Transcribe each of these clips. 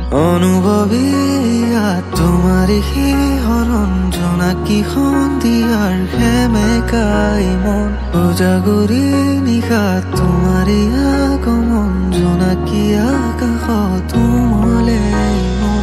অনুভৱীয়া তোমাৰে হৰণ জোনাকী সন্ধিয়াৰ সেমেকাই মন উজাগৰি নিশা তোমাৰে আগমন জোনাকী আকাশত উমলে মন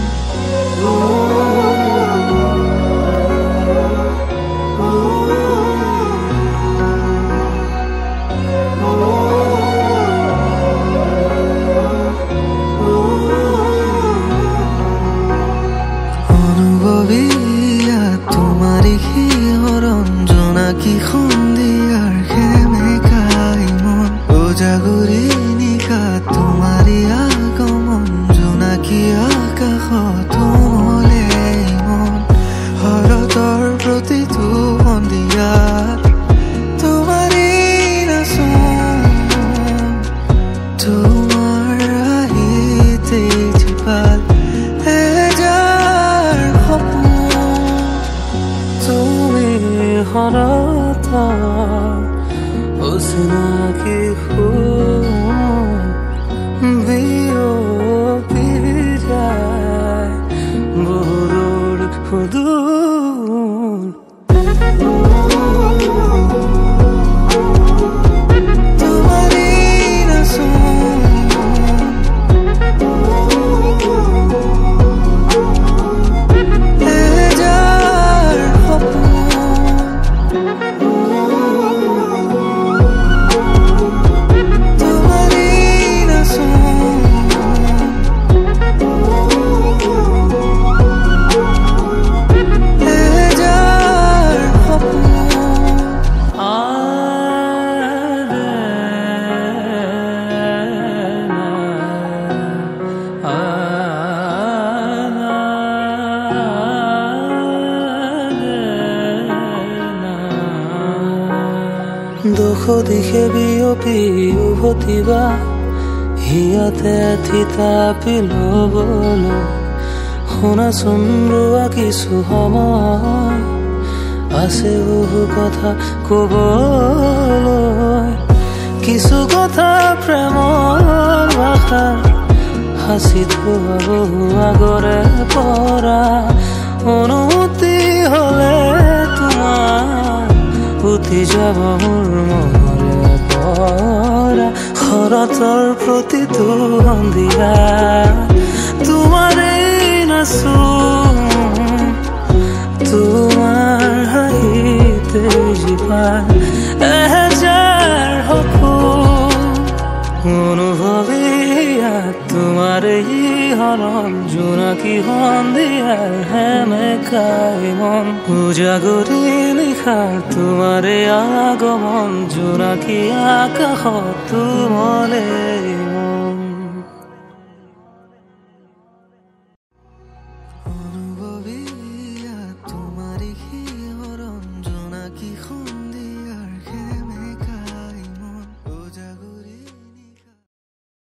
তোমারে হরণ জোনাকী সন্ধিয়ার সেমেকাই মন উজাগৰি নিশা তোমারে আগমন জোনাকী আকাশত উমলে মন শৰতৰ প্ৰতিটো সন্ধিয়াত তোমাৰে নাচোন তোমাৰ আহিতে জীপাল harata usnaki biyo pirai burur hudun tumhari nasun দুখ দিশে বিয়পি উভতিবা হিয়াতে থিতাপি ল'বলৈ শুনাচোন ৰোৱা কিছু সময় আছে বহু কথা ক'বলৈ কিছু কথা প্ৰেমৰ ভাষা সাঁচি থোৱা বহু আগৰে পৰা অনুমতি হ'লে তোমাৰ উঠি যাব মোৰ মনৰে পৰা শৰতৰ প্ৰতিটো সন্ধিয়া তোমাৰে নাচোন তোমাৰ হাঁহিতে জীপাল এহেজাৰ সপোন অনুভৱীয়া তোমাৰে হৰণ জোনাকী সন্ধিয়াৰ সেমেকাই মন উজাগৰি নিশা তোমাৰে আগমন জোনাকী আকাশত উমলে মন